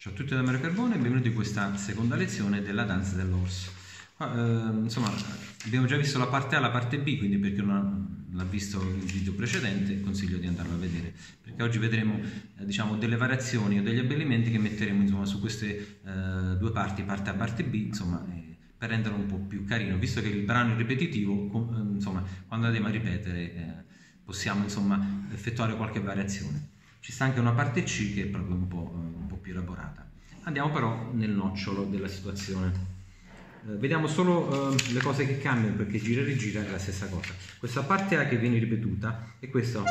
Ciao a tutti da Mario Carbone e benvenuti in questa seconda lezione della danza dell'orso. Insomma, abbiamo già visto la parte A e la parte B, quindi per chi non l'ha visto il video precedente consiglio di andarlo a vedere, perché oggi vedremo diciamo, delle variazioni o degli abbellimenti che metteremo insomma, su queste due parti, parte A e parte B, insomma, per renderlo un po' più carino, visto che il brano è ripetitivo, insomma, quando andremo a ripetere possiamo insomma, effettuare qualche variazione. Ci sta anche una parte C che è proprio un po' più elaborata. Andiamo però nel nocciolo della situazione. Vediamo solo le cose che cambiano, perché gira e rigira è la stessa cosa. Questa parte A che viene ripetuta è questo.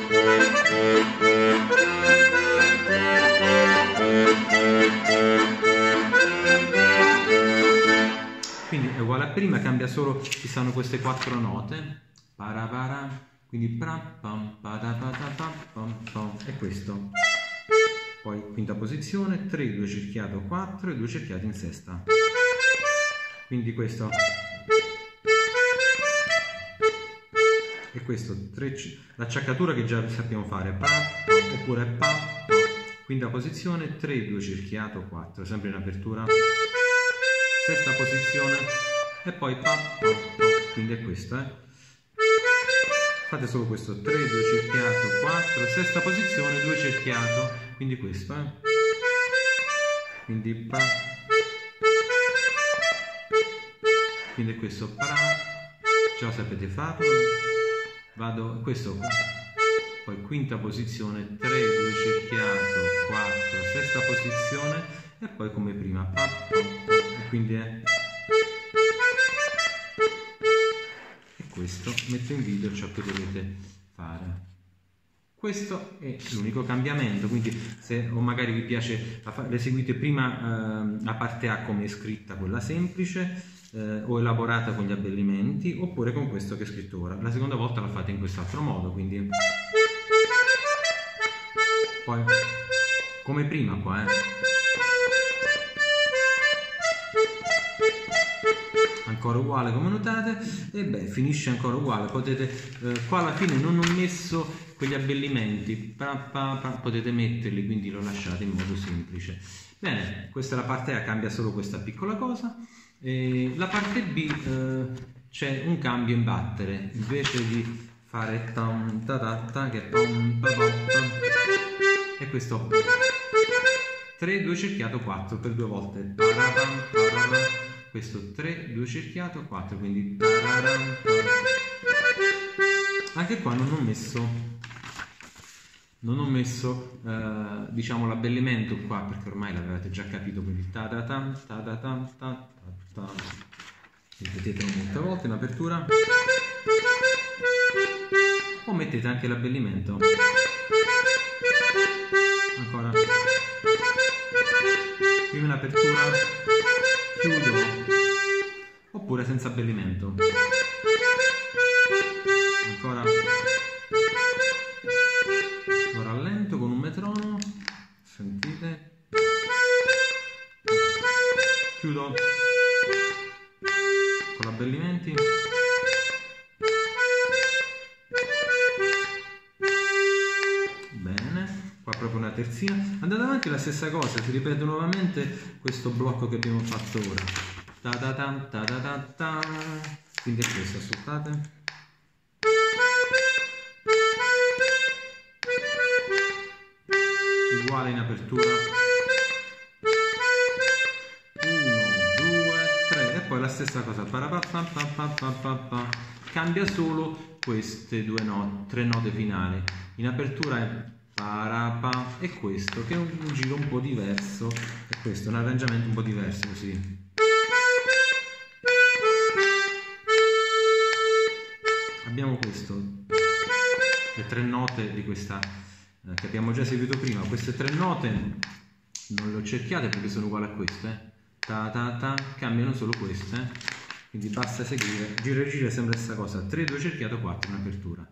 Quindi è uguale a prima, cambia solo, ci stanno queste quattro note. Para, quindi è questo. Poi quinta posizione, 3, 2 cerchiato, 4 e 2 cerchiati in sesta. Quindi questo. E questo, l'acciaccatura che già sappiamo fare, oppure quinta posizione, 3, 2 cerchiato, 4, sempre in apertura. Sesta posizione e poi quindi è questo, Fate solo questo, 3, 2 cerchiato, 4, sesta posizione, 2 cerchiato, quindi questo, Quindi quindi è questo, già lo sapete farlo, vado, questo, poi quinta posizione, 3, 2 cerchiato, 4, sesta posizione e poi come prima, e quindi è... Questo metto in video ciò che dovete fare. Questo è l'unico cambiamento, quindi se o magari vi piace eseguite prima la parte A come è scritta, quella semplice o elaborata con gli abbellimenti, oppure con questo che è scritto ora. La seconda volta la fate in quest'altro modo, quindi poi come prima qua, ancora uguale come notate, e beh, finisce ancora uguale. Potete qua alla fine non ho messo quegli abbellimenti, potete metterli, quindi lo lasciate in modo semplice. Bene, questa è la parte A, cambia solo questa piccola cosa. La parte B c'è un cambio in battere, invece di fare tam ta ta ta, che è questo 3, 2 cerchiato, 4 per due volte, questo 3, 2 cerchiato, 4, quindi anche qua non ho messo diciamo l'abbellimento qua, perché ormai l'avevate già capito, quindi ripetetelo molte volte in apertura, o mettete anche l'abbellimento ancora prima in apertura, chiudo, oppure senza abbellimento, ancora lo rallento con un metronomo, sentite, chiudo con l'abbellimenti, bene, qua proprio una terzina. Andate avanti la stessa cosa, si ripete nuovamente questo blocco che abbiamo fatto ora, quindi è questo, ascoltate, uguale in apertura, 1, 2, 3 e poi la stessa cosa, cambia solo queste tre note finali. In apertura è e questo che è un giro un po' diverso, e questo è un arrangiamento un po' diverso, così. Abbiamo questo, le tre note di questa che abbiamo già eseguito prima. Queste tre note non le ho cerchiate perché sono uguali a queste, cambiano solo queste, quindi basta seguire, gira e gira, sempre la stessa cosa, 3, 2 cerchiato, 4 in apertura,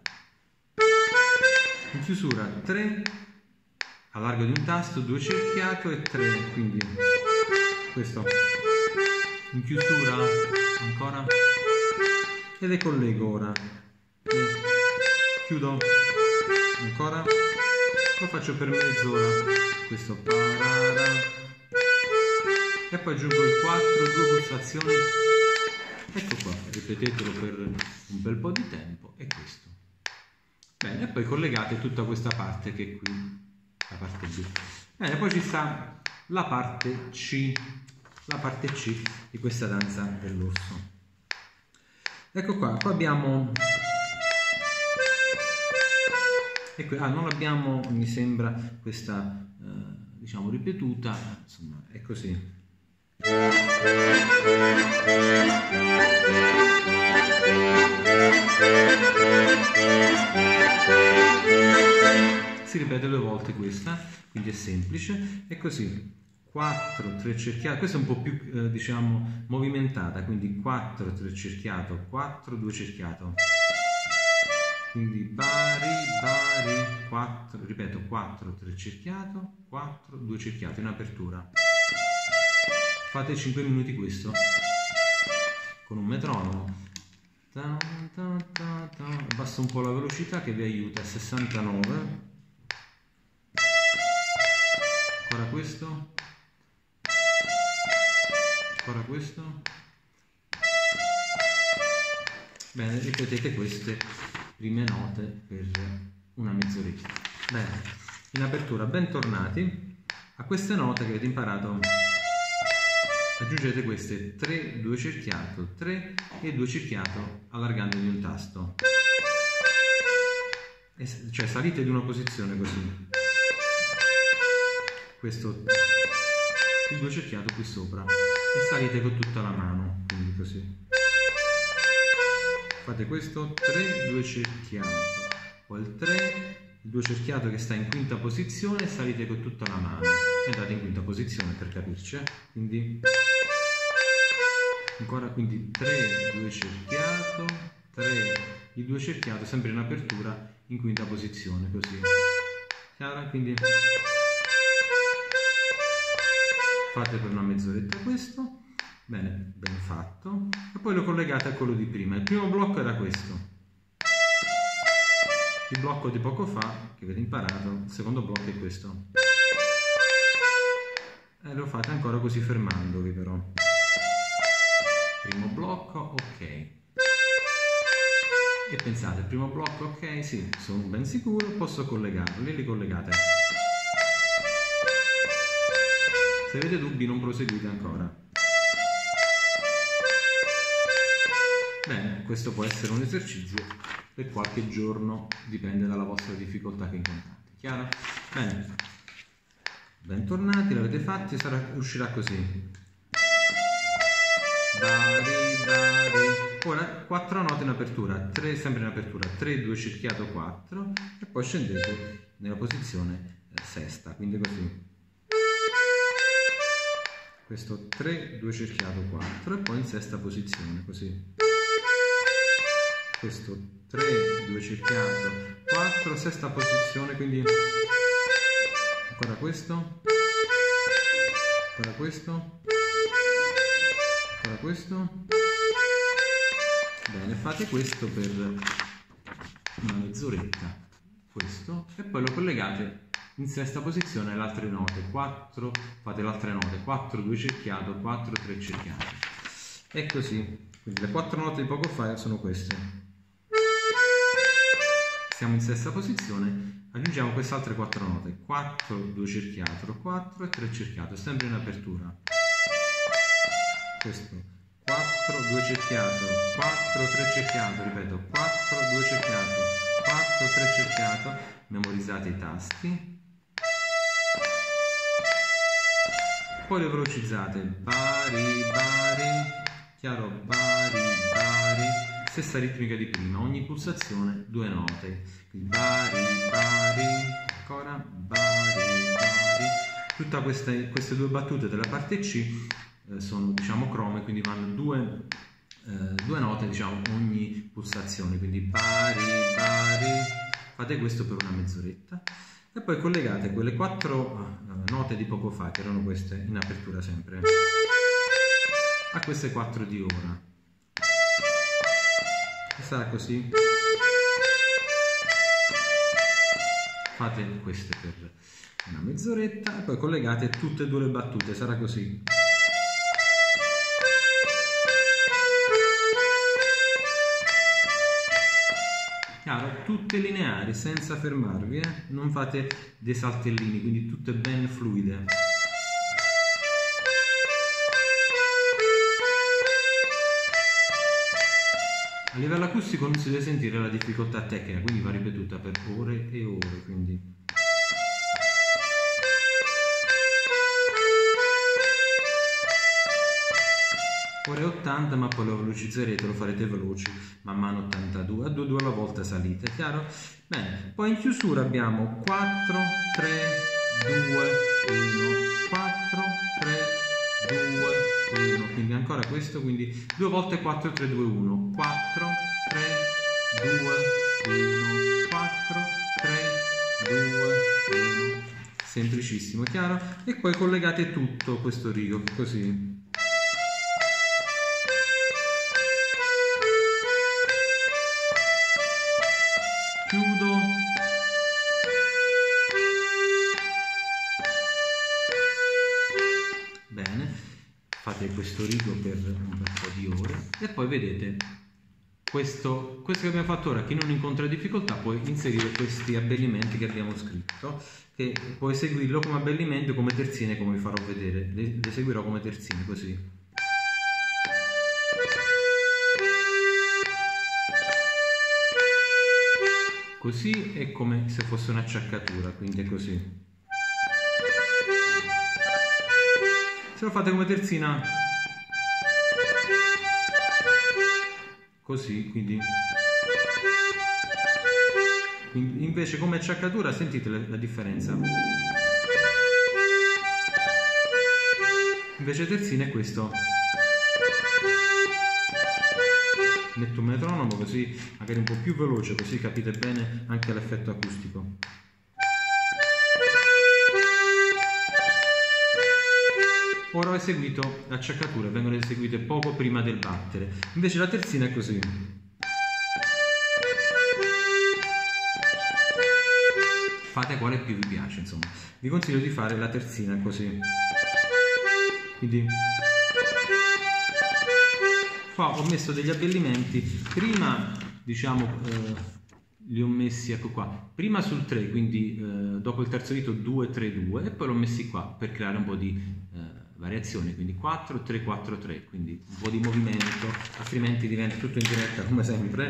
in chiusura 3, a largo di un tasto, 2 cerchiato e 3, quindi questo, in chiusura ancora, e le collego ora, chiudo ancora, lo faccio per mezz'ora, questo e poi aggiungo il 4, 2 pulsazioni, ecco qua, ripetetelo per un bel po' di tempo, e questo. Bene, e poi collegate tutta questa parte che è qui, la parte B. Bene, poi ci sta la parte C di questa danza dell'orso. Ecco qua, qua abbiamo, non abbiamo, mi sembra, questa diciamo ripetuta, insomma è così. Si ripete 2 volte questa, quindi è semplice, è così. 4, 3 cerchiato, questa è un po' più diciamo movimentata, quindi 4, 3 cerchiato, 4, 2 cerchiato, quindi bari, 4, ripeto, 4, 3 cerchiato, 4, 2 cerchiato in apertura. Fate 5 minuti questo con un metronomo. Abbasso un po' la velocità che vi aiuta, 69. Ancora questo. Ancora questo. Bene, ripetete queste prime note per una mezz'oretta. Bene, in apertura bentornati. A queste note che avete imparato aggiungete queste 3, 2 cerchiato, 3 e 2 cerchiato allargando di un tasto. Cioè salite di una posizione così. Questo, il 2 cerchiato qui sopra, e salite con tutta la mano, quindi così. Fate questo, 3, 2 cerchiato, poi il 3, il 2 cerchiato che sta in quinta posizione, salite con tutta la mano, entrate in quinta posizione per capirci, quindi ancora, quindi 3, 2 cerchiato, 3, il 2 cerchiato sempre in apertura in quinta posizione, così. Chiara? Quindi fate per una mezz'oretta questo. Bene, ben fatto, e poi lo collegate a quello di prima. Il primo blocco era questo, il blocco di poco fa che avete imparato, il secondo blocco è questo, e lo fate ancora così fermandovi però. Primo blocco, ok, e pensate, il primo blocco, ok, sì, sono ben sicuro, posso collegarli, li collegate. Se avete dubbi non proseguite ancora. Bene, questo può essere un esercizio per qualche giorno, dipende dalla vostra difficoltà che incontrate. Chiaro? Bene, bentornati, l'avete fatto, uscirà così. Bari. Ora 4 note in apertura, 3 sempre in apertura, 3, 2 cerchiato, 4, e poi scendete nella posizione sesta, quindi così. Questo 3, 2 cerchiato, 4, e poi in sesta posizione, così. Questo 3, 2 cerchiato, 4, sesta posizione, quindi ancora questo, ancora questo, ancora questo. Bene, fate questo per una mezz'oretta, questo, e poi lo collegate in sesta posizione alle altre note. 4, fate le altre note, 4, 2 cerchiato, 4, 3 cerchiato, e così. Quindi le 4 note di poco fa sono queste. Siamo in sesta posizione, aggiungiamo queste altre 4 note, 4, 2 cerchiato, 4 e 3 cerchiato, sempre in apertura. Questo, 4, 2 cerchiato, 4, 3 cerchiato, ripeto, 4, 2 cerchiato, 4, 3 cerchiato, memorizzate i tasti. Poi le velocizzate, bari, chiaro, bari, stessa ritmica di prima, ogni pulsazione 2 note, quindi bari, ancora, bari. Tutte queste 2 battute della parte C sono, diciamo, crome, quindi vanno 2 note, diciamo, ogni pulsazione, quindi bari. Fate questo per una mezz'oretta, e poi collegate quelle 4 note di poco fa, che erano queste in apertura sempre, a queste 4 di ora. Sarà così. Fate queste per una mezz'oretta e poi collegate tutte e 2 le battute, sarà così. Chiaro? Tutte lineari, senza fermarvi, non fate dei saltellini, quindi tutte ben fluide. A livello acustico non si deve sentire la difficoltà tecnica, quindi va ripetuta per ore e ore, quindi. Ora è 80, ma poi lo velocizzerete, lo farete veloci, man mano 82, a 2 alla volta salite, chiaro? Bene, poi in chiusura abbiamo 4, 3, 2, 1, 4, 3, 2, 1, quindi ancora questo, quindi 2 volte 4, 3, 2, 1, 4, 3, 2, 1, 4, 3, 2, 1, semplicissimo, chiaro? E poi collegate tutto questo rigo, così. Chiudo. Bene, fate questo rigo per un bel po' di ore e poi vedete questo che abbiamo fatto ora. Chi non incontra difficoltà può inserire questi abbellimenti che abbiamo scritto, che puoi eseguirlo come abbellimento, come terzine, come vi farò vedere. Le eseguirò come terzine, così. Così è come se fosse un'acciaccatura, quindi è così. Se lo fate come terzina, così, quindi invece come acciaccatura sentite la differenza. Invece terzina è questo. Metto un metronomo così magari un po' più veloce, così capite bene anche l'effetto acustico. Ora ho eseguito l'acciaccatura, vengono eseguite poco prima del battere, invece la terzina è così. Fate quale più vi piace, insomma. Vi consiglio di fare la terzina così. Quindi qua ho messo degli abbellimenti, prima diciamo li ho messi, ecco qua, prima sul 3, quindi dopo il terzo dito 2, 3, 2 e poi l'ho messi qua per creare un po' di variazione, quindi 4, 3, 4, 3, quindi un po' di movimento, altrimenti diventa tutto in diretta come sempre.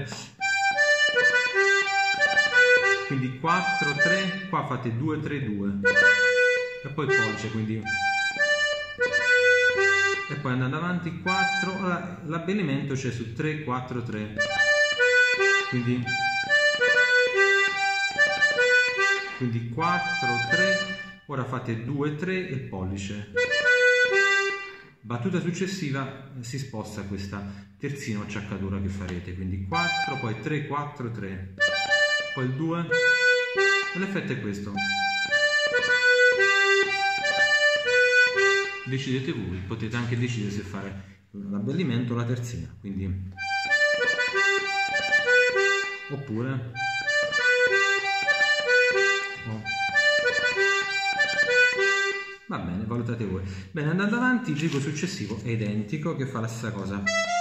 Quindi 4, 3, qua fate 2, 3, 2 e poi pollice, quindi. E poi andando avanti 4, ora l'abbellimento c'è su 3, 4, 3, quindi 4, 3, ora fate 2, 3 e pollice. Battuta successiva si sposta questa terzina o acciaccatura che farete, quindi 4, poi 3, 4, 3, poi il 2 e l'effetto è questo. Decidete voi, potete anche decidere se fare l'abbellimento o la terzina, quindi oppure va bene, valutate voi. Bene, andando avanti il rigo successivo è identico, che fa la stessa cosa.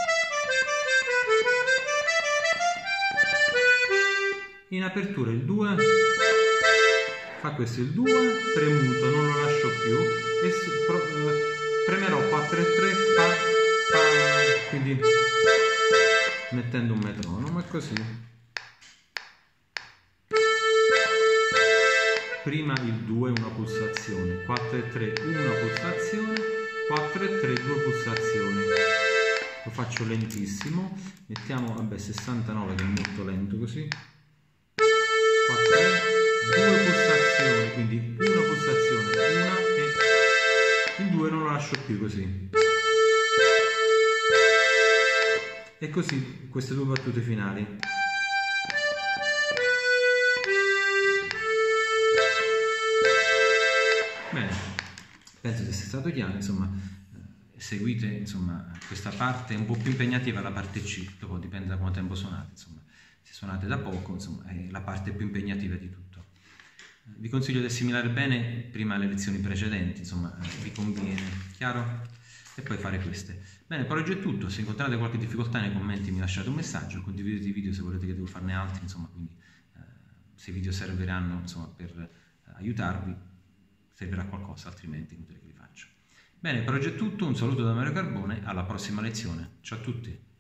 In apertura il 2 fa questo, il 2 premuto, non lo lascio più e premerò 4 e 3 pa, pa, quindi mettendo un metronomo e così. Prima il 2 una pulsazione, 4 e 3 una pulsazione, 4 e 3 due pulsazioni. Lo faccio lentissimo, mettiamo vabbè 69 che è molto lento così. 4 e 2 pulsazioni, quindi una pulsazione, una e il 2 non lo lascio più così. E così queste due battute finali. Bene, penso di essere stato chiaro, insomma, seguite insomma, questa parte un po' più impegnativa, la parte C, dopo dipende da quanto tempo suonate, insomma, se suonate da poco, insomma, è la parte più impegnativa di tutto. Vi consiglio di assimilare bene prima le lezioni precedenti, insomma, vi conviene, chiaro? e poi fare queste. Bene, per oggi è tutto. Se incontrate qualche difficoltà nei commenti mi lasciate un messaggio, condividete i video se volete che devo farne altri, insomma, quindi se i video serviranno, insomma, per aiutarvi, servirà qualcosa, altrimenti è inutile che li faccio. Bene, per oggi è tutto, un saluto da Mario Carbone, alla prossima lezione. Ciao a tutti!